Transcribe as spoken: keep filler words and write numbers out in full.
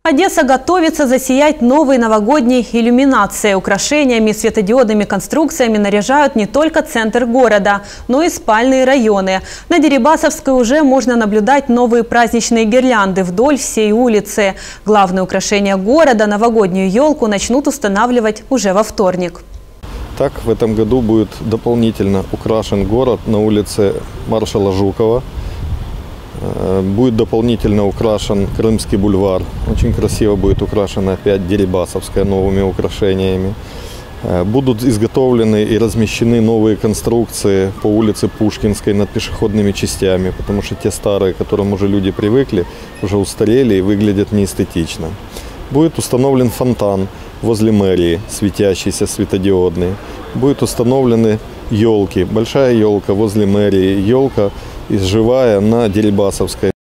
Одесса готовится засиять новой новогодней иллюминацией. Украшениями и светодиодными конструкциями наряжают не только центр города, но и спальные районы. На Дерибасовской уже можно наблюдать новые праздничные гирлянды вдоль всей улицы. Главное украшение города – новогоднюю елку начнут устанавливать уже во вторник. Так, в этом году будет дополнительно украшен город на улице Маршала Жукова. Будет дополнительно украшен Крымский бульвар. Очень красиво будет украшена опять Дерибасовская новыми украшениями. Будут изготовлены и размещены новые конструкции по улице Пушкинской над пешеходными частями, потому что те старые, к которым уже люди привыкли, уже устарели и выглядят неэстетично. Будет установлен фонтан возле мэрии, светящийся, светодиодный. Будут установлены елки. Большая елка возле мэрии, елка живая на Дерибасовской.